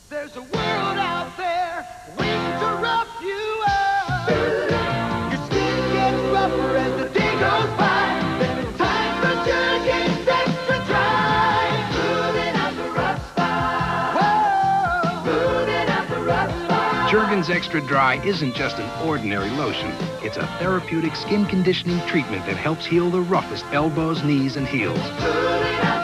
There's a world out there waiting to rough you up. Your skin gets rougher as the day goes by. Then it's time for Jergens Extra Dry. Smoothing out the rough spot. Whoa! Smoothing out the rough spot. Jergens Extra Dry isn't just an ordinary lotion. It's a therapeutic skin conditioning treatment that helps heal the roughest elbows, knees, and heels. Smoothing out